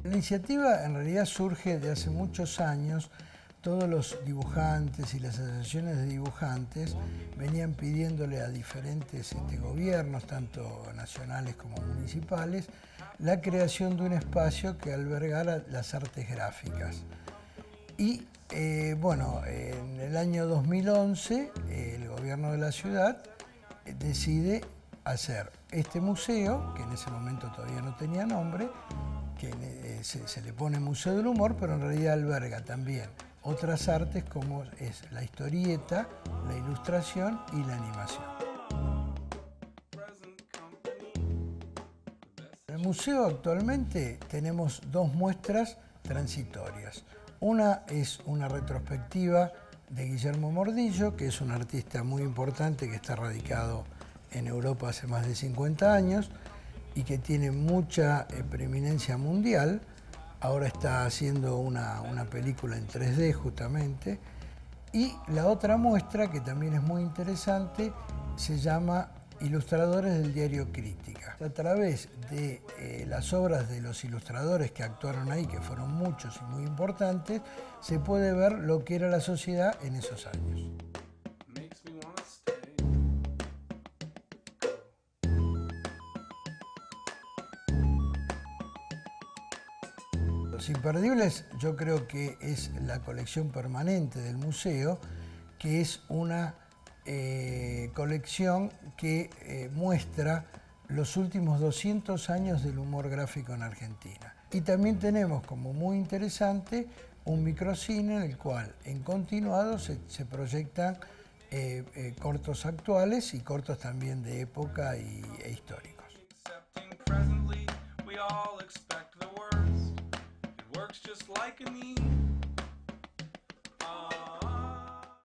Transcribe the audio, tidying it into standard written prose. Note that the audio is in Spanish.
La iniciativa en realidad surge de hace muchos años. Todos los dibujantes y las asociaciones de dibujantes venían pidiéndole a diferentes gobiernos, tanto nacionales como municipales, la creación de un espacio que albergara las artes gráficas. Y bueno, en el año 2011 el gobierno de la ciudad decide hacer este museo, que en ese momento todavía no tenía nombre, que se le pone Museo del Humor, pero en realidad alberga también otras artes como es la historieta, la ilustración y la animación. En el museo actualmente tenemos dos muestras transitorias. Una es una retrospectiva de Guillermo Mordillo, que es un artista muy importante que está radicado en Europa hace más de 50 años y que tiene mucha preeminencia mundial. Ahora está haciendo una película en 3D justamente. Y la otra muestra, que también es muy interesante, se llama Ilustradores del Diario Crítica. A través de las obras de los ilustradores que actuaron ahí, que fueron muchos y muy importantes, se puede ver lo que era la sociedad en esos años. Los imperdibles yo creo que es la colección permanente del museo, que es una colección que muestra los últimos 200 años del humor gráfico en Argentina. Y también tenemos como muy interesante un microcine en el cual en continuado se proyectan cortos actuales y cortos también de época e históricos. Just like a need.